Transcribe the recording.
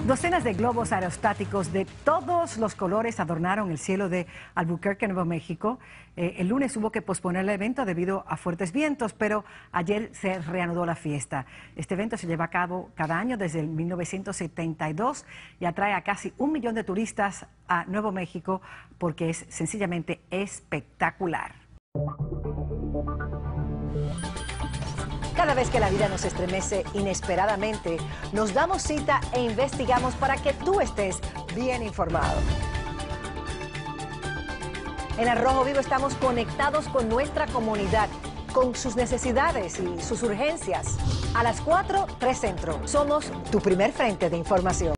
Docenas de globos aerostáticos de todos los colores adornaron el cielo de Albuquerque, Nuevo México. El lunes hubo que posponer el evento debido a fuertes vientos, pero ayer se reanudó la fiesta. Este evento se lleva a cabo cada año desde el 1972 y atrae a casi 1 millón de turistas a Nuevo México porque es sencillamente espectacular. Cada vez que la vida nos estremece inesperadamente, nos damos cita e investigamos para que tú estés bien informado. En Al Rojo Vivo estamos conectados con nuestra comunidad, con sus necesidades y sus urgencias. A las 4, 3 Centro. Somos tu primer frente de información.